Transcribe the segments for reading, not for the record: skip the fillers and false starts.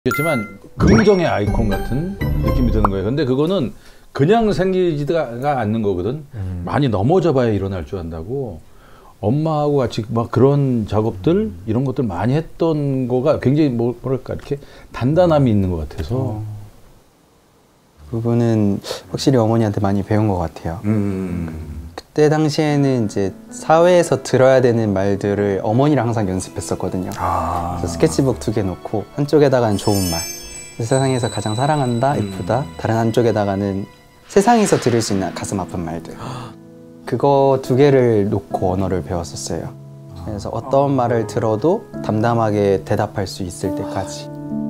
겠지만 긍정의 아이콘 같은 느낌이 드는 거예요. 근데 그거는 그냥 생기지가 않는 거거든. 많이 넘어져 봐야 일어날 줄 안다고. 엄마하고 같이 막 그런 작업들 이런 것들 많이 했던 거가 굉장히 뭐랄까 이렇게 단단함이 있는 것 같아서 부분은 확실히 어머니한테 많이 배운 것 같아요. 그때 당시에는 이제 사회에서 들어야 되는 말들을 어머니랑 항상 연습했었거든요. 그래서 스케치북 2개 놓고 한쪽에다가는 좋은 말, 세상에서 가장 사랑한다, 예쁘다. 다른 한쪽에다가는 세상에서 들을 수 있는 가슴 아픈 말들. 그거 2개를 놓고 언어를 배웠었어요. 그래서 어떤 말을 들어도 담담하게 대답할 수 있을 때까지.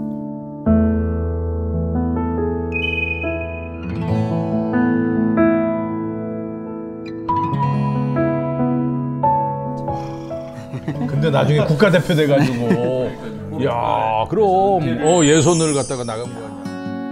근데 나중에 국가대표 돼가지고 야 그럼 예선을 갖다가 나간 거 아니야.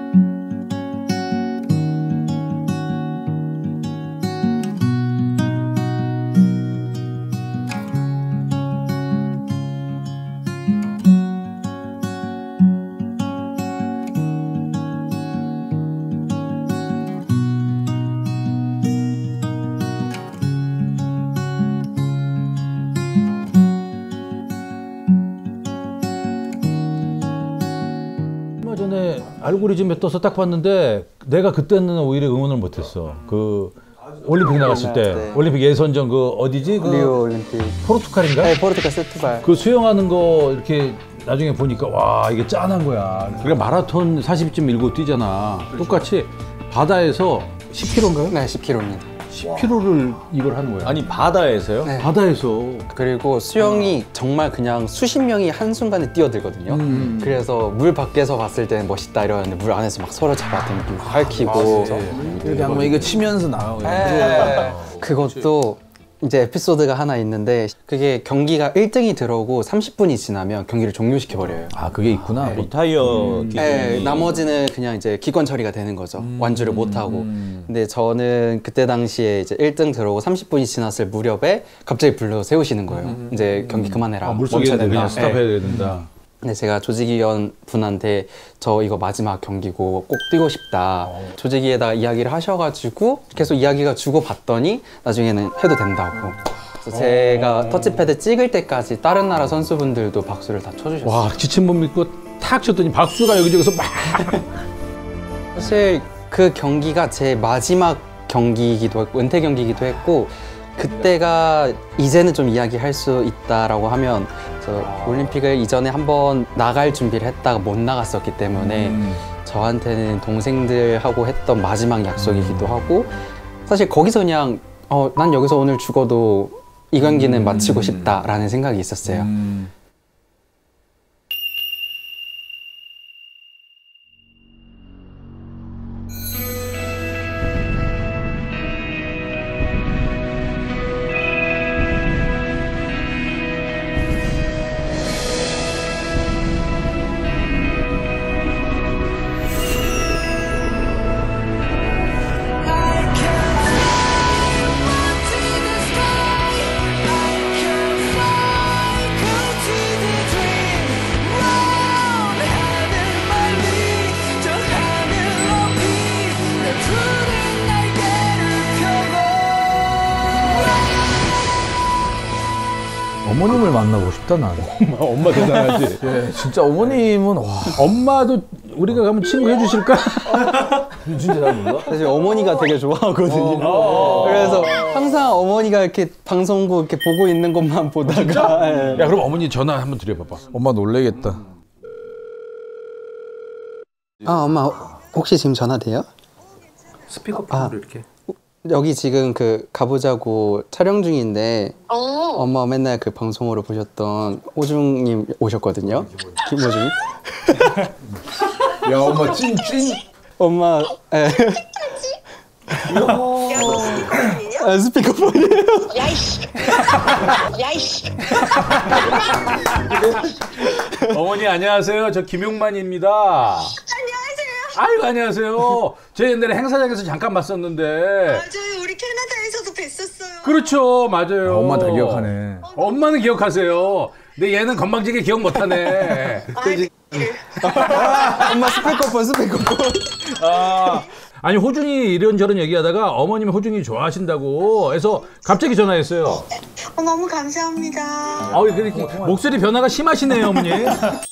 전에 알고리즘에 떠서 딱 봤는데 내가 그때는 오히려 응원을 못했어. 그 올림픽 나갔을 때 네. 올림픽 예선전 그 어디지? 그 리오 올림픽. 포르투갈인가? 네, 포르투갈 세트발. 그 수영하는 거 이렇게 나중에 보니까 와 이게 짠한 거야. 그러니까 마라톤 40.19 뛰잖아. 똑같이 바다에서 10km인가요? 네, 10km입니다. 10km를 이걸 하는 거야. 아니 바다에서요? 네. 바다에서. 그리고 수영이 정말 그냥 수십 명이 한순간에 뛰어들거든요. 그래서 물 밖에서 봤을 때는 멋있다 이러는데 물 안에서 막 서로 잡아당기고 핥히고. 이렇게 한번 이거 치면서 나오고. 그것도 이제 에피소드가 하나 있는데 그게 경기가 1등이 들어오고 30분이 지나면 경기를 종료시켜버려요. 아 그게 있구나. 리타이어 기준이. 네, 나머지는 그냥 이제 기권 처리가 되는 거죠. 완주를 못하고. 근데 저는 그때 당시에 이제 1등 들어오고 30분이 지났을 무렵에 갑자기 불러 세우시는 거예요. 이제 경기 그만해라. 물속에 멈춰야 그냥 된다. 스탑해야 된다. 근데 제가 조직위원 분한테 저 이거 마지막 경기고 꼭 뛰고 싶다. 조직위에다가 이야기를 하셔가지고 계속 이야기가 주고받더니 나중에는 해도 된다고. 그래서 제가 터치패드 찍을 때까지 다른 나라 선수분들도 박수를 다 쳐주셨어요. 와 지친 못 믿고 탁 쳤더니 박수가 여기저기서 막. 사실 그 경기가 제 마지막 경기이기도 했고 은퇴 경기이기도 했고 그때가 이제는 좀 이야기할 수 있다라고 하면 올림픽을 이전에 한번 나갈 준비를 했다가 못 나갔었기 때문에 저한테는 동생들하고 했던 마지막 약속이기도 하고 사실 거기서 그냥 난 여기서 오늘 죽어도 이 경기는 마치고 싶다라는 생각이 있었어요. 어머님을 만나고 싶다 나는. 엄마 대단하지. 예, 진짜 어머님은 와. 엄마도 우리가 가면 친구 해주실까? 진짜 잘 몰라? 사실 어머니가 되게 좋아하거든요. 그래서 항상 어머니가 이렇게 방송국 이렇게 보고 있는 것만 보다가. 예. 야 그럼 어머니 전화 한번 드려봐봐. 엄마 놀래겠다. 엄마 혹시 지금 전화 돼요? 스피커폰으로 이렇게. 여기 지금 그 가보자고 촬영 중인데 엄마 맨날 그 방송으로 보셨던 호중님 오셨거든요. 김호중이? 야 엄마 찐. 엄마 스피커폰이에요. 야이씨. 야이씨. 어머니 안녕하세요. 저 김용만입니다. 안녕하세요. 아이고 안녕하세요. 저 옛날에 행사장에서 잠깐 봤었는데. 맞아요. 우리 캐나다에서도 뵀었어요. 그렇죠, 맞아요. 엄마 다 기억하네. 엄마는 기억하세요. 근데 얘는 건방지게 기억 못하네. 엄마 스피커폰 스피커폰. 아니 호준이 이런저런 얘기하다가 어머님이 호준이 좋아하신다고 해서 갑자기 전화했어요. 너무 감사합니다. 그렇게 목소리 변화가 심하시네요, 어머니.